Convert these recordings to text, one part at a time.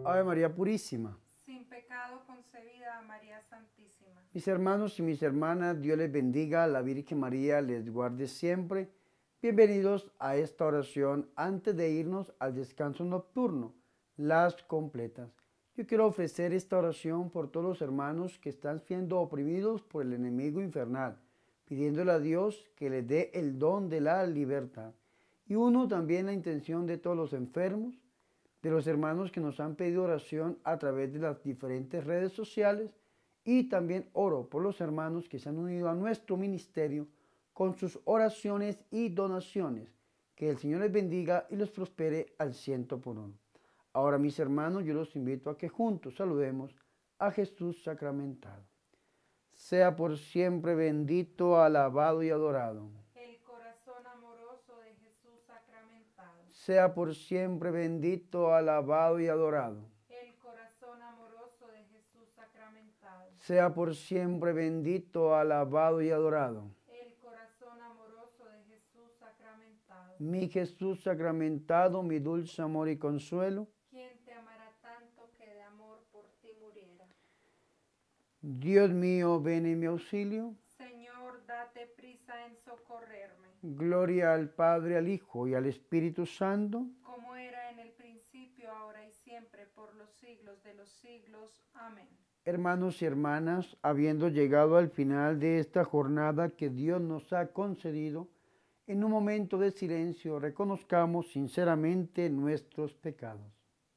Ave María Purísima. Sin pecado concebida, María Santísima. Mis hermanos y mis hermanas, Dios les bendiga, la Virgen María les guarde siempre. Bienvenidos a esta oración antes de irnos al descanso nocturno, las completas. Yo quiero ofrecer esta oración por todos los hermanos que están siendo oprimidos por el enemigo infernal, pidiéndole a Dios que les dé el don de la libertad. Y uno también la intención de todos los enfermos, de los hermanos que nos han pedido oración a través de las diferentes redes sociales, y también oro por los hermanos que se han unido a nuestro ministerio con sus oraciones y donaciones. Que el Señor les bendiga y los prospere al 100%. Ahora, mis hermanos, yo los invito a que juntos saludemos a Jesús sacramentado. Sea por siempre bendito, alabado y adorado. El corazón amoroso de Jesús sacramentado. Sea por siempre bendito, alabado y adorado. El corazón amoroso de Jesús sacramentado. Sea por siempre bendito, alabado y adorado. El corazón amoroso de Jesús sacramentado. Mi Jesús sacramentado, mi dulce amor y consuelo. ¿Quién te amará tanto que de amor por ti muriera? Dios mío, ven en mi auxilio. Señor, date prisa en socorrerme. Gloria al Padre, al Hijo y al Espíritu Santo. Como era en el principio, ahora y siempre, por los siglos de los siglos. Amén. Hermanos y hermanas, habiendo llegado al final de esta jornada que Dios nos ha concedido, en un momento de silencio reconozcamos sinceramente nuestros pecados.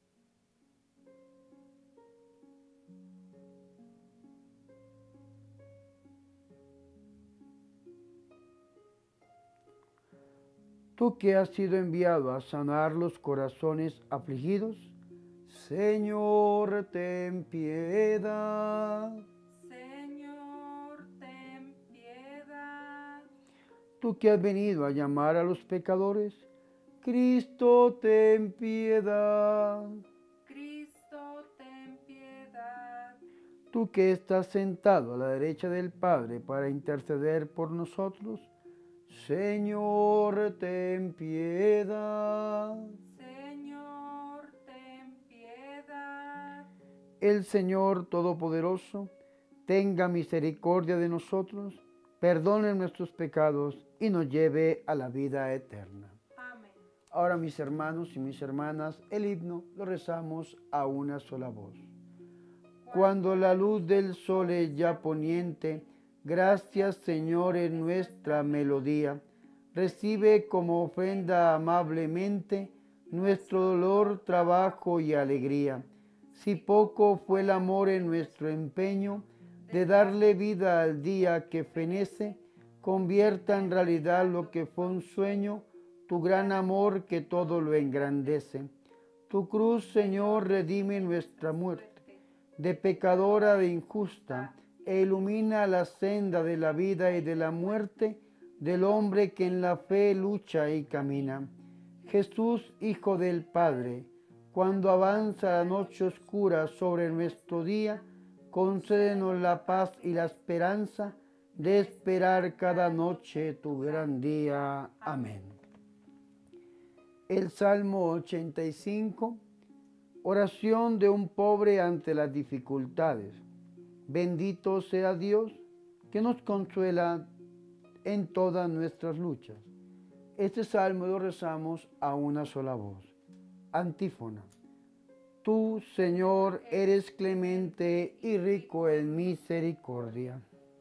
Tú que has sido enviado a sanar los corazones afligidos, Señor, ten piedad. Señor, ten piedad. Tú que has venido a llamar a los pecadores, Cristo, ten piedad. Cristo, ten piedad. Tú que estás sentado a la derecha del Padre para interceder por nosotros, Señor, ten piedad. Señor, ten piedad. El Señor Todopoderoso tenga misericordia de nosotros, perdone nuestros pecados y nos lleve a la vida eterna. Amén. Ahora, mis hermanos y mis hermanas, el himno lo rezamos a una sola voz. Cuando la luz del sol es ya poniente, gracias, Señor, en nuestra melodía. Recibe como ofrenda amablemente nuestro dolor, trabajo y alegría. Si poco fue el amor en nuestro empeño de darle vida al día que fenece, convierta en realidad lo que fue un sueño, tu gran amor que todo lo engrandece. Tu cruz, Señor, redime nuestra muerte de pecadora, de injusta, e ilumina la senda de la vida y de la muerte del hombre que en la fe lucha y camina. Jesús, Hijo del Padre, cuando avanza la noche oscura sobre nuestro día, concédenos la paz y la esperanza de esperar cada noche tu gran día. Amén. El Salmo 85. Oración de un pobre ante las dificultades. Bendito sea Dios que nos consuela en todas nuestras luchas. Este salmo lo rezamos a una sola voz. Antífona. Tú, Señor, eres clemente y rico en misericordia.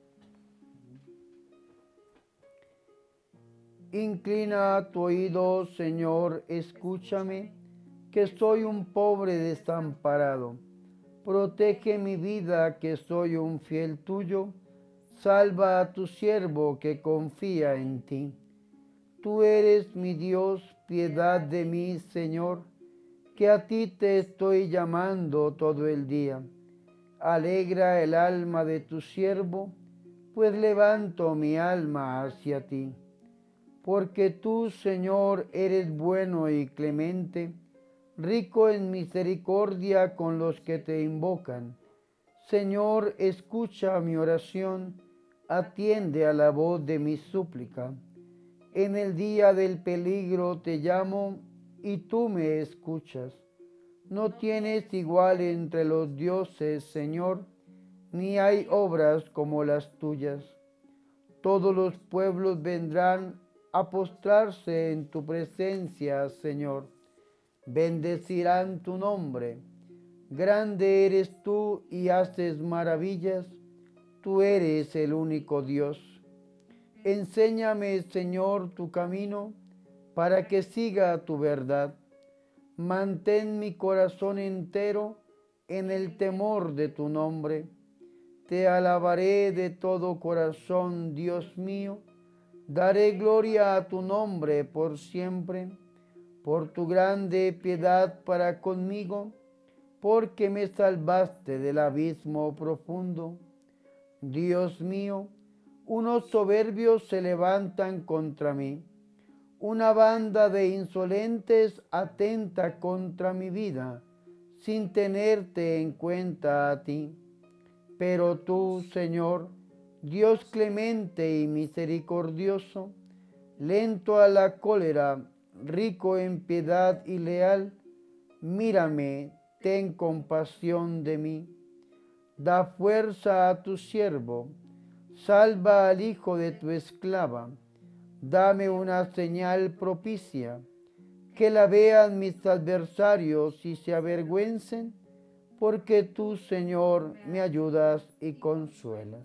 Inclina tu oído, Señor, escúchame, que soy un pobre desamparado. Protege mi vida, que soy un fiel tuyo. Salva a tu siervo que confía en ti. Tú eres mi Dios, piedad de mí, Señor, que a ti te estoy llamando todo el día. Alegra el alma de tu siervo, pues levanto mi alma hacia ti. Porque tú, Señor, eres bueno y clemente, rico en misericordia con los que te invocan. Señor, escucha mi oración, atiende a la voz de mi súplica. En el día del peligro te llamo y tú me escuchas. No tienes igual entre los dioses, Señor, ni hay obras como las tuyas. Todos los pueblos vendrán a postrarse en tu presencia, Señor. Bendecirán tu nombre. Grande eres tú y haces maravillas. Tú eres el único Dios. Enséñame, Señor, tu camino, para que siga tu verdad. Mantén mi corazón entero en el temor de tu nombre. Te alabaré de todo corazón, Dios mío. Daré gloria a tu nombre por siempre, por tu grande piedad para conmigo, porque me salvaste del abismo profundo. Dios mío, unos soberbios se levantan contra mí. Una banda de insolentes atenta contra mi vida, sin tenerte en cuenta a ti. Pero tú, Señor, Dios clemente y misericordioso, lento a la cólera, rico en piedad y leal, mírame, ten compasión de mí. Da fuerza a tu siervo, salva al hijo de tu esclava. Dame una señal propicia, que la vean mis adversarios y se avergüencen, porque tú, Señor, me ayudas y consuelas.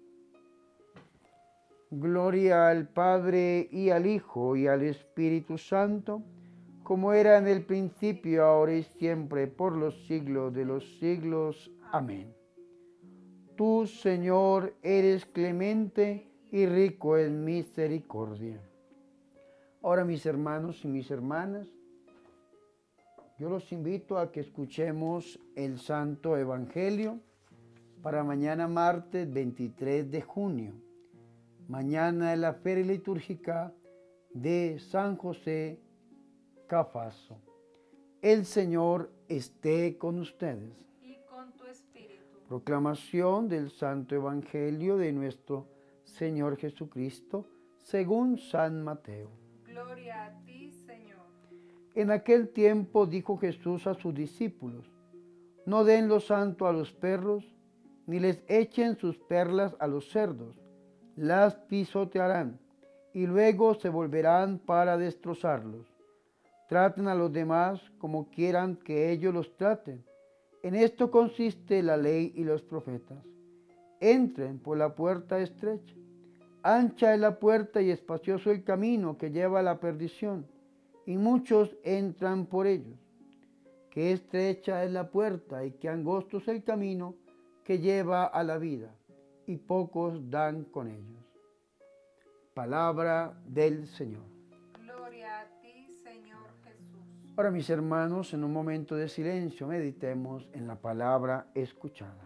Gloria al Padre y al Hijo y al Espíritu Santo, como era en el principio, ahora y siempre, por los siglos de los siglos. Amén. Tú, Señor, eres clemente y rico en misericordia. Ahora, mis hermanos y mis hermanas, yo los invito a que escuchemos el Santo Evangelio para mañana martes 23 de junio. Mañana es la feria litúrgica de San José Cafaso. El Señor esté con ustedes. Y con tu espíritu. Proclamación del Santo Evangelio de nuestro Señor Jesucristo según San Mateo. Gloria a ti, Señor. En aquel tiempo dijo Jesús a sus discípulos: no den lo santo a los perros, ni les echen sus perlas a los cerdos. Las pisotearán y luego se volverán para destrozarlos. Traten a los demás como quieran que ellos los traten. En esto consiste la ley y los profetas. Entren por la puerta estrecha. Ancha es la puerta y espacioso el camino que lleva a la perdición, y muchos entran por ellos. Que estrecha es la puerta y que angosto es el camino que lleva a la vida, y pocos dan con ellos. Palabra del Señor. Gloria a ti, Señor Jesús. Ahora, mis hermanos, en un momento de silencio, meditemos en la palabra escuchada.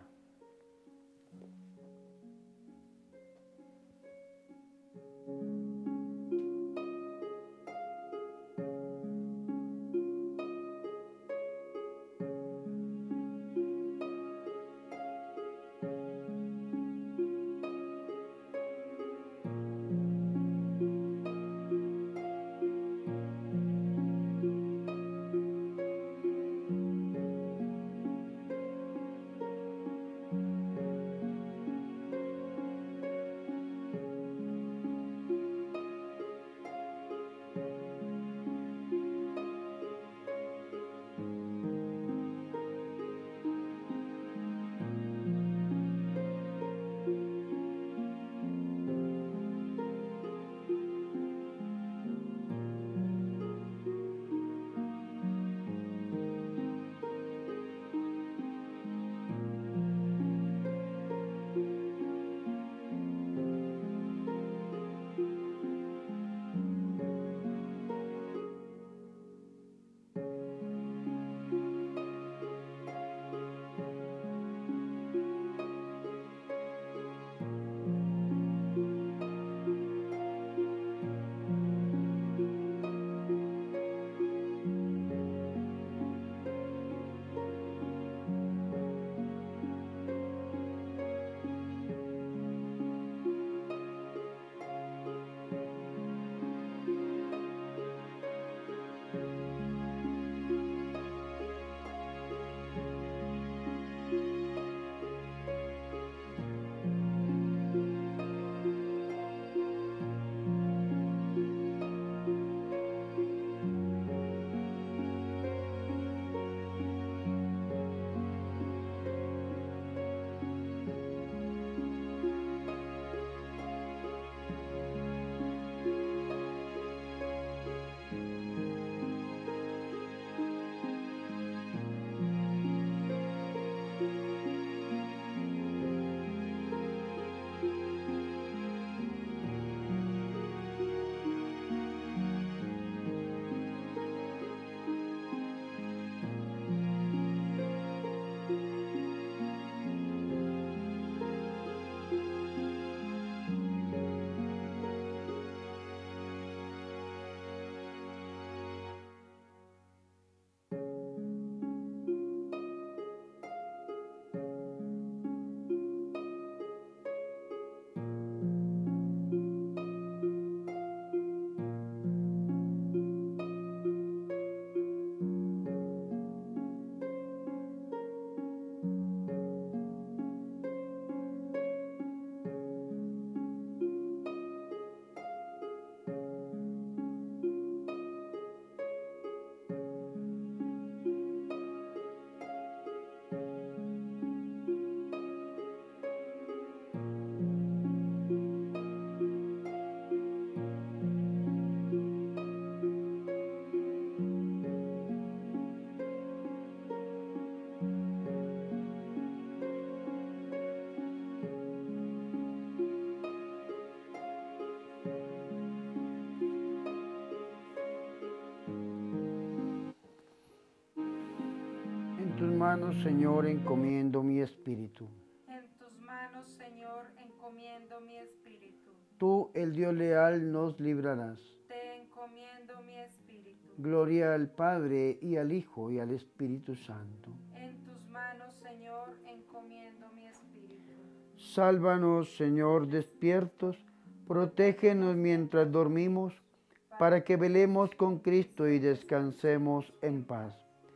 manos, Señor, encomiendo mi espíritu. En tus manos, Señor, encomiendo mi espíritu. Tú, el Dios leal, nos librarás. Te encomiendo mi espíritu. Gloria al Padre, y al Hijo, y al Espíritu Santo. En tus manos, Señor, encomiendo mi espíritu. Sálvanos, Señor, despiertos, protégenos mientras dormimos, para que velemos con Cristo y descansemos en paz.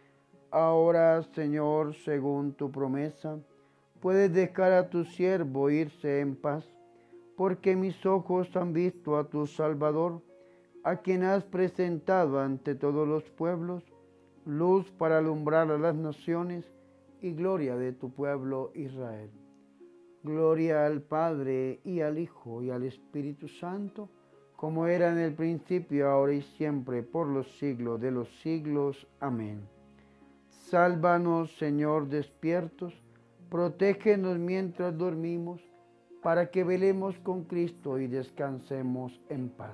Ahora, Señor, según tu promesa, puedes dejar a tu siervo irse en paz, porque mis ojos han visto a tu Salvador, a quien has presentado ante todos los pueblos, luz para alumbrar a las naciones y gloria de tu pueblo Israel. Gloria al Padre, y al Hijo, y al Espíritu Santo, como era en el principio, ahora y siempre, por los siglos de los siglos. Amén. Sálvanos, Señor, despiertos, protégenos mientras dormimos, para que velemos con Cristo y descansemos en paz.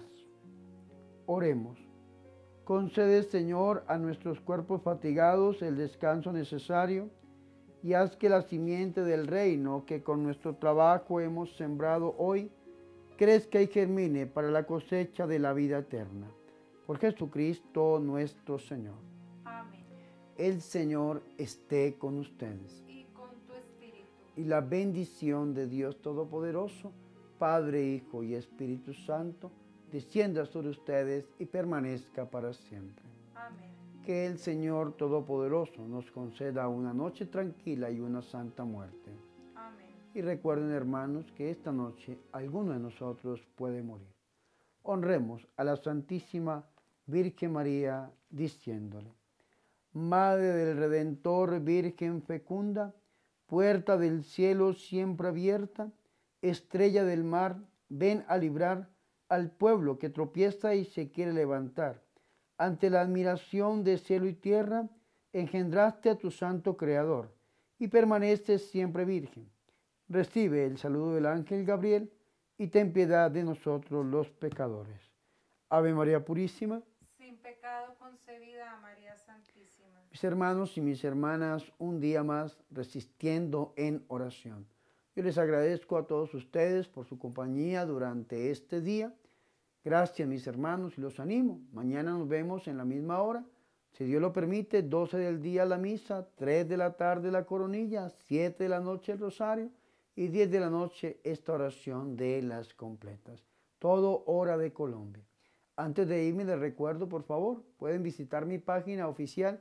Oremos. Concede, Señor, a nuestros cuerpos fatigados el descanso necesario, y haz que la simiente del reino que con nuestro trabajo hemos sembrado hoy crezca y germine para la cosecha de la vida eterna. Por Jesucristo nuestro Señor. Amén. El Señor esté con ustedes. Y con tu espíritu. Y la bendición de Dios Todopoderoso, Padre, Hijo y Espíritu Santo, descienda sobre ustedes y permanezca para siempre. Amén. Que el Señor Todopoderoso nos conceda una noche tranquila y una santa muerte. Amén. Y recuerden, hermanos, que esta noche alguno de nosotros puede morir. Honremos a la Santísima Virgen María diciéndole: Madre del Redentor, Virgen fecunda, puerta del cielo siempre abierta, estrella del mar, ven a librar al pueblo que tropieza y se quiere levantar. Ante la admiración de cielo y tierra, engendraste a tu santo Creador y permaneces siempre virgen. Recibe el saludo del ángel Gabriel y ten piedad de nosotros los pecadores. Ave María Purísima. Sin pecado concebida, María Santísima. Mis hermanos y mis hermanas, un día más resistiendo en oración. Yo les agradezco a todos ustedes por su compañía durante este día. Gracias, mis hermanos, y los animo. Mañana nos vemos en la misma hora. Si Dios lo permite, 12 del día la misa, 3 de la tarde la coronilla, 7 de la noche el rosario y 10 de la noche esta oración de las completas. Todo hora de Colombia. Antes de irme les recuerdo, por favor, pueden visitar mi página oficial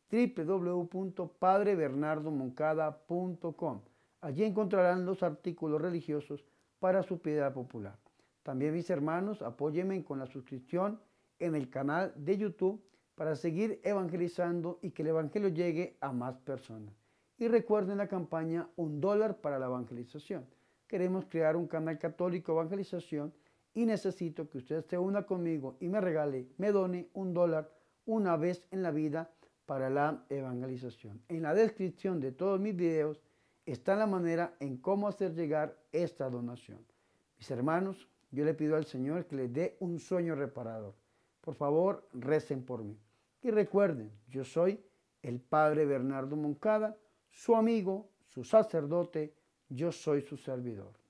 www.padrebernardomoncada.com. Allí encontrarán los artículos religiosos para su piedad popular. También, mis hermanos, apóyenme con la suscripción en el canal de YouTube para seguir evangelizando y que el evangelio llegue a más personas. Y recuerden la campaña $1 para la evangelización. Queremos crear un canal católico de evangelización y necesito que usted se una conmigo y me regale, me done $1 una vez en la vida para la evangelización. En la descripción de todos mis videos está la manera en cómo hacer llegar esta donación. Mis hermanos, yo le pido al Señor que les dé un sueño reparador. Por favor, recen por mí. Y recuerden, yo soy el Padre Bernardo Moncada, su amigo, su sacerdote, yo soy su servidor.